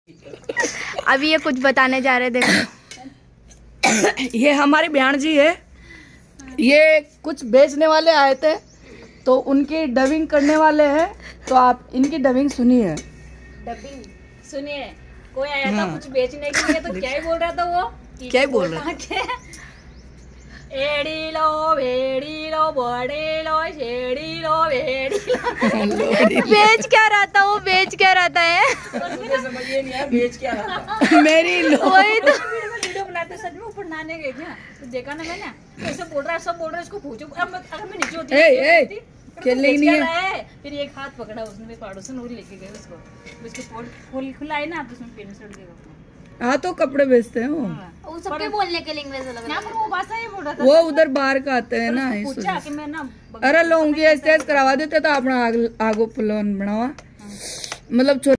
अभी ये कुछ बताने जा रहे, देखो। ये हमारे बहन जी है, ये कुछ बेचने वाले आए थे तो उनकी डबिंग करने वाले हैं, तो आप इनकी डबिंग सुनिए। डबिंग सुनिए। कोई आया था कुछ बेचने के लिए, तो क्या ही बोल रहा था वो? क्या ही बोल रहा था? एड़ी लो भेड़ी लो बड़े लो शेड़ी लो भेड़ी लो। बेच क्या रहा था वो? बेच क्या रहता है? समझिए नहीं यार, बेच क्या रहा था? मेरी वही तो वीडियो बनाते सच में ऊपर नहाने गए थे तो देखा ना मैंने, ऐसे बोल रहा है, सब बोल रहे हैं इसको पूछो। अगर मैं नीचे होती खेलने नहीं है। फिर एक हाथ पकड़ा उसने, मेरे पड़ोसन वो लेके गए उसको खुला है ना, तो उसमें पेन सड़ गया। हाँ तो कपड़े बेचते हैं वो। सबके बोलने के लैंग्वेज अलग यहाँ पर वो भाषा ही बोल रहा था। वो उधर बाहर का आते हैं ना, इस पूछा कि मैं ना अरे लोग एहतियात करवा देते तो अपना आगो पुलवन बनावा, मतलब